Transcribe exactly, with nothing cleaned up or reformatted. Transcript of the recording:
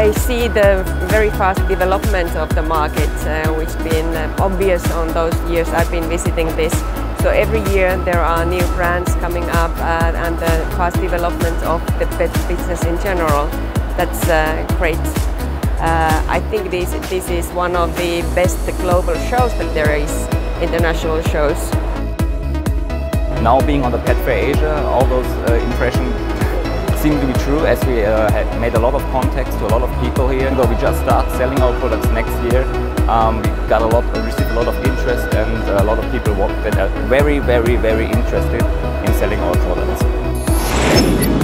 I see the very fast development of the market, uh, which has been uh, obvious on those years I've been visiting this. So every year there are new brands coming up uh, and the fast development of the pet business in general. That's uh, great. Uh, I think this, this is one of the best global shows that there is, international shows. Now being on the Pet Fair Asia, all those uh, impressions seem to be true, as we uh, had made a lot of contacts to a lot of people here. Though we just start selling our products next year, um, we got a lot, received a lot of interest, and a lot of people that are very, very, very interested in selling our products.